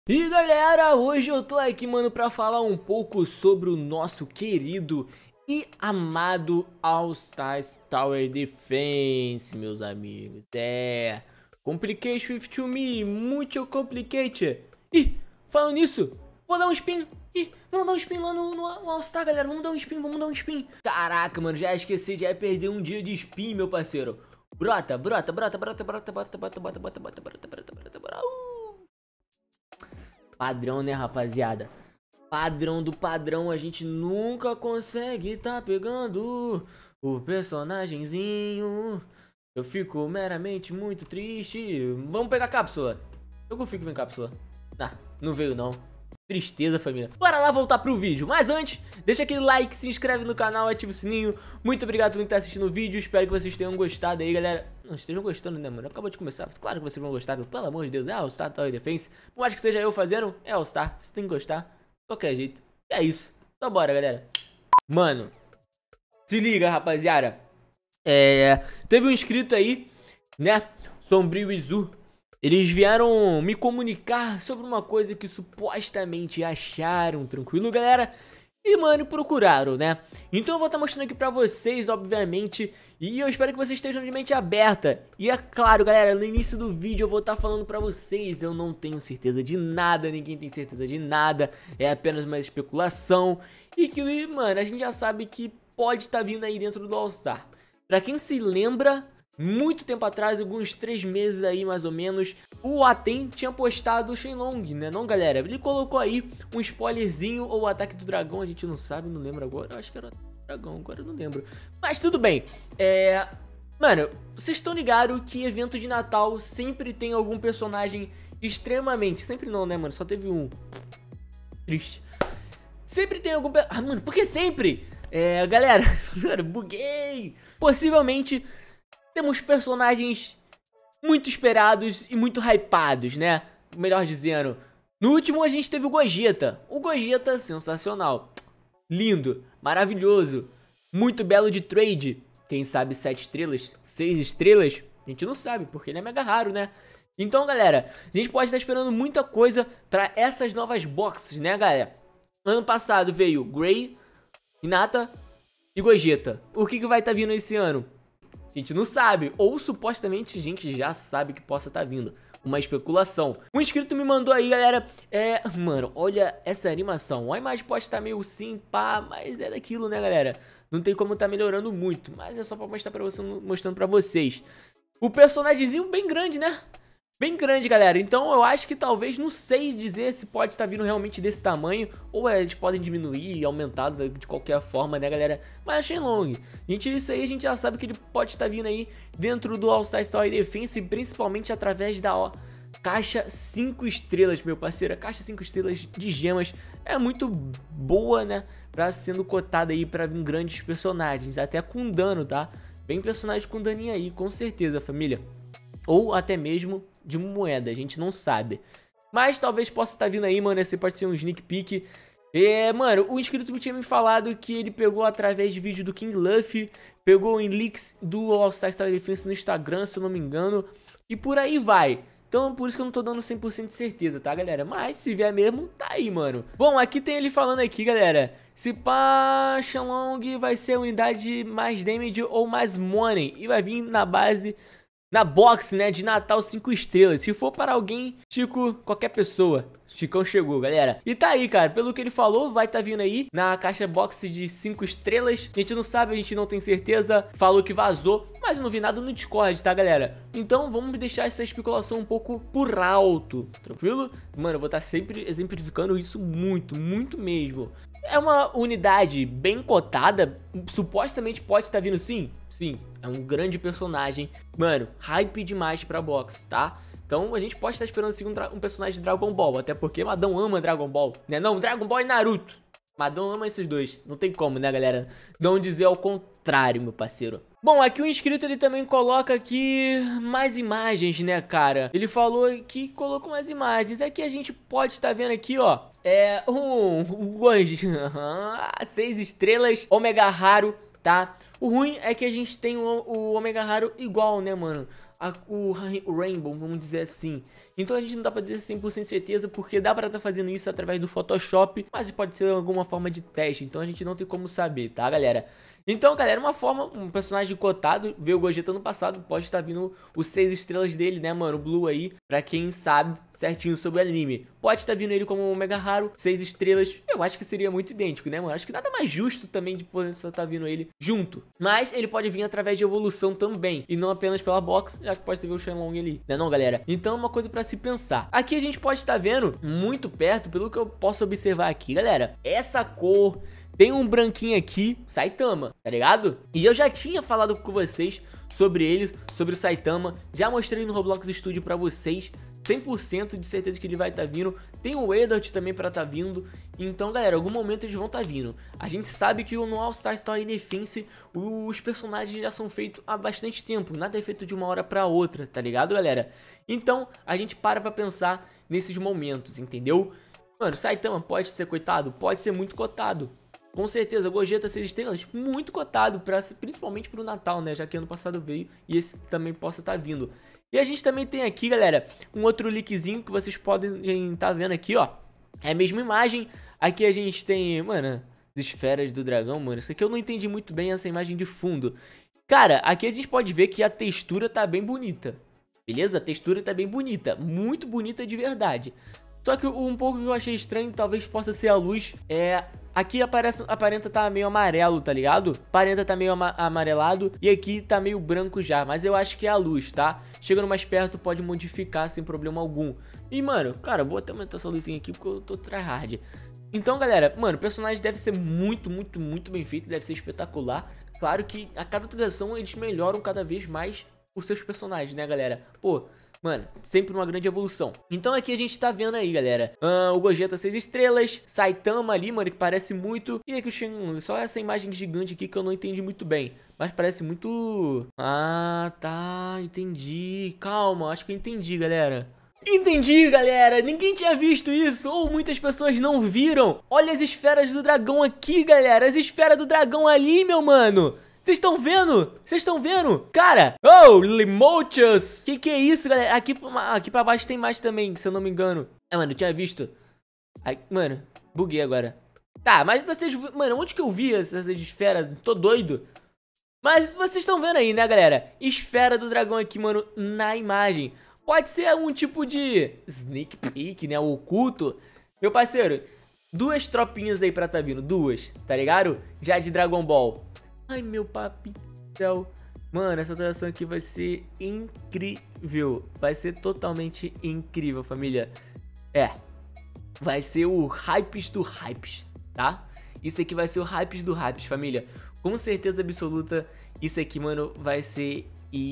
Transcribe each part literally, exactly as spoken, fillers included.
E galera, hoje eu tô aqui, mano, pra falar um pouco sobre o nosso querido e amado All Stars Tower Defense, meus amigos. É, complication with to me, muito complicate. Ih, falando nisso, vou dar um spin. Ih, vamos dar um spin lá no, no All Star, galera, vamos dar um spin, vamos dar um spin. Caraca, mano, já esqueci, já ia perder um dia de spin, meu parceiro. Brota, brota, brota, brota, brota, brota, brota, brota, brota, brota, brota, brota, brota, brota. Padrão, né, rapaziada? Padrão do padrão, a gente nunca consegue tá pegando o personagemzinho. Eu fico meramente muito triste. Vamos pegar a cápsula. Eu confio que vem cápsula. Ah, não veio não. Tristeza, família. Bora lá voltar pro vídeo. Mas antes, deixa aquele like, se inscreve no canal, ativa o sininho. Muito obrigado por estar assistindo o vídeo. Espero que vocês tenham gostado aí, galera. Não estejam gostando, né, mano? Acabou de começar. Claro que vocês vão gostar, meu. Pelo amor de Deus. É All Star Tower Defense. Por mais que seja eu fazendo, é All Star. Você tem que gostar. De qualquer jeito. E é isso. Então bora, galera. Mano, se liga, rapaziada. É... Teve um inscrito aí, né? Sombrio Izu. Eles vieram me comunicar sobre uma coisa que supostamente acharam, tranquilo, galera? E, mano, procuraram, né? Então eu vou estar mostrando aqui pra vocês, obviamente, e eu espero que vocês estejam de mente aberta. E é claro, galera, no início do vídeo eu vou estar falando pra vocês, eu não tenho certeza de nada, ninguém tem certeza de nada, é apenas uma especulação. E que, mano, a gente já sabe que pode estar vindo aí dentro do All Star. Pra quem se lembra... Muito tempo atrás, alguns três meses aí mais ou menos, o Atem tinha postado o Shenlong, né não, galera? Ele colocou aí um spoilerzinho, ou o ataque do dragão, a gente não sabe, não lembra agora. Eu acho que era o dragão, agora eu não lembro. Mas tudo bem, é... Mano, vocês estão ligados que evento de Natal sempre tem algum personagem extremamente... Sempre não, né, mano? Só teve um. Triste. Sempre tem algum... Ah, mano, por que sempre? É, galera, cara, buguei. Possivelmente... Temos personagens muito esperados e muito hypados, né? Melhor dizendo. No último a gente teve o Gogeta. O Gogeta sensacional. Lindo, maravilhoso. Muito belo de trade. Quem sabe sete estrelas, seis estrelas? A gente não sabe, porque ele é mega raro, né? Então, galera, a gente pode estar esperando muita coisa pra essas novas boxes, né, galera? Ano passado veio Grey, Hinata e Gogeta. O que, que vai estar vindo esse ano? A gente não sabe, ou supostamente a gente já sabe que possa estar vindo. Uma especulação. Um inscrito me mandou aí, galera, é... Mano, olha essa animação. A imagem pode estar meio sim, pá, mas é daquilo, né, galera? Não tem como estar melhorando muito, mas é só pra mostrar pra você, mostrando pra vocês. O personagemzinho bem grande, né? Bem grande, galera, então eu acho que talvez, não sei dizer se pode estar vindo realmente desse tamanho, ou eles podem diminuir e aumentar de qualquer forma, né, galera? Mas a Shenlong, gente, isso aí a gente já sabe que ele pode estar vindo aí dentro do All Stars Tower Defense, principalmente através da ó, caixa cinco estrelas, meu parceiro. A caixa cinco estrelas de gemas é muito boa, né, pra sendo cotada aí pra vir grandes personagens, até com dano, tá? Vem personagem com daninho aí, com certeza, família. Ou até mesmo de moeda, a gente não sabe. Mas talvez possa estar vindo aí, mano, esse pode ser um sneak peek. É, mano, o inscrito tinha me falado que ele pegou através de vídeo do King Luffy, pegou em leaks do All Stars Tower Defense no Instagram, se eu não me engano, e por aí vai. Então, por isso que eu não tô dando cem por cento de certeza, tá, galera? Mas, se vier mesmo, tá aí, mano. Bom, aqui tem ele falando aqui, galera. Se pá, Shenlong vai ser a unidade mais damage ou mais money, e vai vir na base... Na box, né, de Natal cinco estrelas. Se for para alguém, Chico, qualquer pessoa. Chicão chegou, galera. E tá aí, cara, pelo que ele falou, vai tá vindo aí na caixa box de cinco estrelas. A gente não sabe, a gente não tem certeza. Falou que vazou, mas eu não vi nada no Discord, tá, galera? Então vamos deixar essa especulação um pouco por alto, tranquilo? Mano, eu vou estar sempre exemplificando isso muito, muito mesmo. É uma unidade bem cotada, supostamente pode estar vindo sim. Sim, é um grande personagem. Mano, hype demais pra box, tá? Então a gente pode estar esperando assim, um, um personagem de Dragon Ball. Até porque Madão ama Dragon Ball, né? Não, Dragon Ball e Naruto. Madão ama esses dois. Não tem como, né, galera? Não dizer ao contrário, meu parceiro. Bom, aqui o inscrito, ele também coloca aqui mais imagens, né, cara? Ele falou que colocou mais imagens. Aqui a gente pode estar vendo aqui, ó. É um... um seis estrelas, Omega Raro, tá? O ruim é que a gente tem o, o Omega Raro igual, né, mano? a, o, o Rainbow, vamos dizer assim. Então a gente não dá pra ter cem por cento certeza, porque dá pra estar tá fazendo isso através do Photoshop, mas pode ser alguma forma de teste, então a gente não tem como saber, tá, galera? Então, galera, uma forma, um personagem cotado, veio o Gogeta no passado, pode estar vindo os seis estrelas dele, né, mano, o Blue aí, pra quem sabe certinho sobre o anime. Pode estar vindo ele como um mega raro, seis estrelas, eu acho que seria muito idêntico, né, mano? Acho que nada mais justo também de poder estar vindo ele junto. Mas ele pode vir através de evolução também, e não apenas pela box, já que pode ter o Shenlong ali, né não, galera? Então, uma coisa pra se pensar. Aqui a gente pode estar vendo muito perto, pelo que eu posso observar aqui, galera, essa cor... Tem um branquinho aqui, Saitama, tá ligado? E eu já tinha falado com vocês sobre ele, sobre o Saitama. Já mostrei no Roblox Studio pra vocês, cem por cento de certeza que ele vai estar tá vindo. Tem o Edward também pra estar tá vindo. Então, galera, em algum momento eles vão estar tá vindo. A gente sabe que no All Star Story Defense, os personagens já são feitos há bastante tempo. Nada é feito de uma hora pra outra, tá ligado, galera? Então, a gente para pra pensar nesses momentos, entendeu? Mano, Saitama pode ser coitado? Pode ser muito cotado. Com certeza, Gogeta seis estrelas, muito cotado, pra, principalmente pro Natal, né? Já que ano passado veio e esse também possa estar tá vindo. E a gente também tem aqui, galera, um outro leakzinho que vocês podem estar tá vendo aqui, ó. É a mesma imagem. Aqui a gente tem, mano, as esferas do dragão, mano. Isso aqui eu não entendi muito bem, essa imagem de fundo. Cara, aqui a gente pode ver que a textura tá bem bonita. Beleza? A textura tá bem bonita. Muito bonita de verdade. Só que um pouco que eu achei estranho, talvez possa ser a luz. É... Aqui aparece, aparenta tá meio amarelo, tá ligado? Aparenta tá meio ama amarelado. E aqui tá meio branco já. Mas eu acho que é a luz, tá? Chegando mais perto pode modificar sem problema algum. E, mano, cara, vou até aumentar essa luzinha aqui porque eu tô tryhard. Então, galera, mano, o personagem deve ser muito, muito, muito bem feito. Deve ser espetacular. Claro que a cada atualização eles melhoram cada vez mais os seus personagens, né, galera? Pô... Mano, sempre uma grande evolução. Então aqui a gente tá vendo aí, galera, uh, o Gogeta seis estrelas, Saitama ali, mano, que parece muito. E aqui o Shenlong, só essa imagem gigante aqui que eu não entendi muito bem. Mas parece muito... Ah, tá, entendi. Calma, acho que eu entendi, galera. Entendi, galera, ninguém tinha visto isso, ou muitas pessoas não viram. Olha as esferas do dragão aqui, galera, as esferas do dragão ali, meu mano. Vocês estão vendo? Vocês estão vendo? Cara, oh, Limochus. Que que é isso, galera? Aqui, aqui pra baixo tem mais também, se eu não me engano. Ah, mano, eu tinha visto. Ai, mano, buguei agora. Tá, mas vocês... Mano, onde que eu vi essas esferas? Tô doido. Mas vocês estão vendo aí, né, galera? Esfera do dragão aqui, mano, na imagem. Pode ser um tipo de sneak peek, né, oculto. Meu parceiro, duas tropinhas aí pra tá vindo, duas, tá ligado? Já de Dragon Ball. Ai, meu papi do céu. Mano, essa atualização aqui vai ser incrível. Vai ser totalmente incrível, família. É. Vai ser o hypes do hypes, tá? Isso aqui vai ser o hypes do hypes, família. Com certeza absoluta, isso aqui, mano, vai ser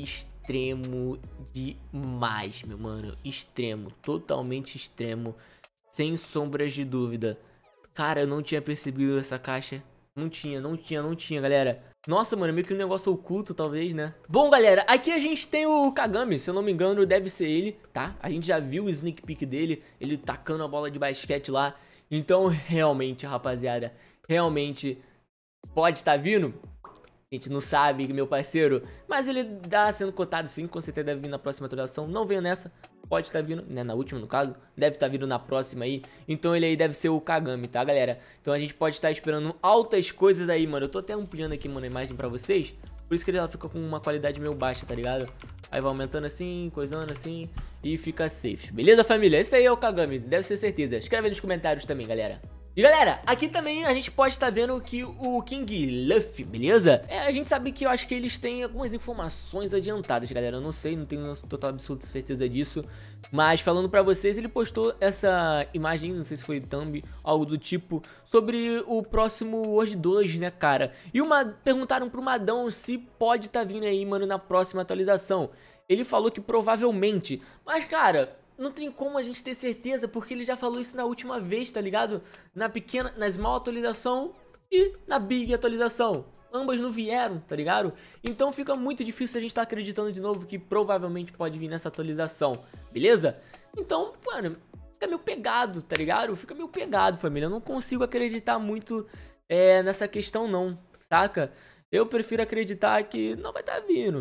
extremo demais, meu mano. Extremo. Totalmente extremo. Sem sombras de dúvida. Cara, eu não tinha percebido essa caixa. Não tinha, não tinha, não tinha, galera. Nossa, mano, meio que um negócio oculto, talvez, né? Bom, galera, aqui a gente tem o Kagami. Se eu não me engano, deve ser ele, tá? A gente já viu o sneak peek dele, ele tacando a bola de basquete lá. Então, realmente, rapaziada, realmente pode estar vindo. A gente não sabe, meu parceiro. Mas ele tá sendo cotado sim, com certeza deve vir na próxima atualização. Não veio nessa, pode estar vindo, né, na última no caso. Deve estar vindo na próxima aí. Então ele aí deve ser o Kagami, tá, galera? Então a gente pode estar esperando altas coisas aí, mano. Eu tô até ampliando aqui, mano, a imagem pra vocês. Por isso que ela fica com uma qualidade meio baixa, tá ligado? Aí vai aumentando assim, coisando assim e fica safe. Beleza, família? Esse aí é o Kagami, deve ser certeza. Escreve aí nos comentários também, galera. E galera, aqui também a gente pode estar vendo que o King Luffy, beleza? É, a gente sabe que eu acho que eles têm algumas informações adiantadas, galera. Eu não sei, não tenho total absoluta certeza disso. Mas falando pra vocês, ele postou essa imagem, não sei se foi thumb, algo do tipo, sobre o próximo World dois, né, cara? E uma, perguntaram pro Madão se pode estar vindo aí, mano, na próxima atualização. Ele falou que provavelmente, mas cara... Não tem como a gente ter certeza, porque ele já falou isso na última vez, tá ligado? Na pequena, na small atualização e na big atualização. Ambas não vieram, tá ligado? Então fica muito difícil a gente tá acreditando de novo que provavelmente pode vir nessa atualização, beleza? Então, mano, fica meio pegado, tá ligado? Fica meio pegado, família. Eu não consigo acreditar muito é, nessa questão não, saca? Eu prefiro acreditar que não vai tá vindo.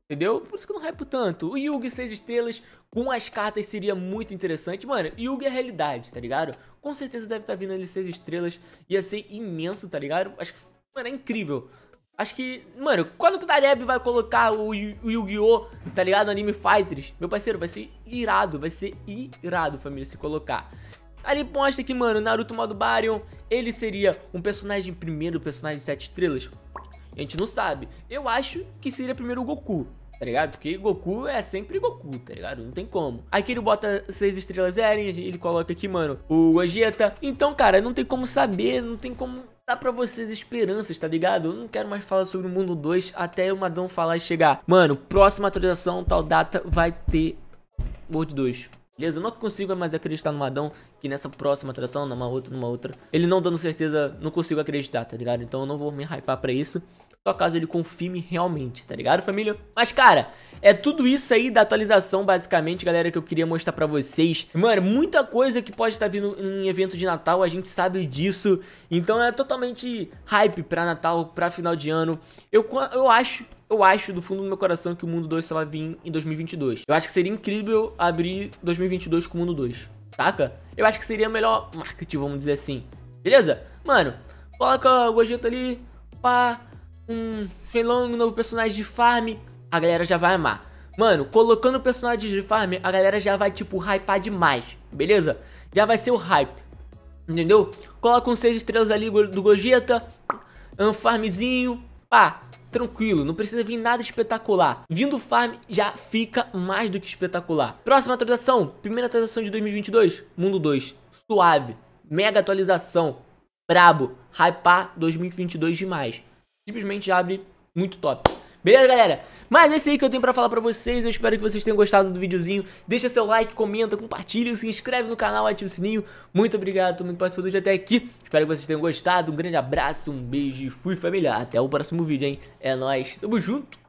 Entendeu? Por isso que eu não hypo tanto. O Yugi seis estrelas com as cartas seria muito interessante. Mano, Yugi é realidade, tá ligado? Com certeza deve estar vindo ele seis estrelas. Ia ser imenso, tá ligado? Acho que, mano, é incrível. Acho que, mano, quando que o Dareb vai colocar o, o Yu-Gi-Oh!, tá ligado? Anime Fighters, meu parceiro, vai ser irado. Vai ser irado, família, se colocar. Ali mostra que, mano, Naruto modo Baryon, ele seria um personagem primeiro, personagem de sete estrelas. A gente não sabe. Eu acho que seria primeiro o Goku, tá ligado? Porque Goku é sempre Goku, tá ligado? Não tem como. Aqui ele bota seis estrelas Eren, ele coloca aqui, mano, o Gogeta. Então, cara, não tem como saber, não tem como dar pra vocês esperanças, tá ligado? Eu não quero mais falar sobre o Mundo dois até o Madão falar e chegar. Mano, próxima atualização, tal data, vai ter World dois. Beleza? Eu não consigo mais acreditar no Madão que nessa próxima atualização, numa outra, numa outra. Ele não dando certeza, não consigo acreditar, tá ligado? Então eu não vou me hypar pra isso. Só caso ele confirme realmente, tá ligado, família? Mas, cara, é tudo isso aí da atualização, basicamente, galera, que eu queria mostrar pra vocês. Mano, muita coisa que pode estar vindo em evento de Natal, a gente sabe disso. Então é totalmente hype pra Natal, pra final de ano. Eu, eu acho... Eu acho do fundo do meu coração que o Mundo dois só vai vir em dois mil e vinte e dois. Eu acho que seria incrível abrir dois mil e vinte e dois com o Mundo dois, saca? Eu acho que seria o melhor marketing, vamos dizer assim. Beleza? Mano, coloca o Gogeta ali, pá, um Shenlong, um novo personagem de farm, a galera já vai amar. Mano, colocando personagens de farm, a galera já vai, tipo, hypar demais, beleza? Já vai ser o hype, entendeu? Coloca um seis estrelas ali do Gogeta, um farmzinho, pá. Tranquilo, não precisa vir nada espetacular. Vindo farm já fica mais do que espetacular. Próxima atualização, primeira atualização de dois mil e vinte e dois, Mundo dois, suave, mega atualização, brabo, hypar dois mil e vinte e dois demais. Simplesmente abre muito top. Beleza, galera? Mas é isso aí que eu tenho pra falar pra vocês. Eu espero que vocês tenham gostado do videozinho. Deixa seu like, comenta, compartilha, se inscreve no canal, ativa o sininho. Muito obrigado, todo mundo que participou do vídeo até aqui. Espero que vocês tenham gostado. Um grande abraço, um beijo e fui, família. Até o próximo vídeo, hein? É nóis. Tamo junto.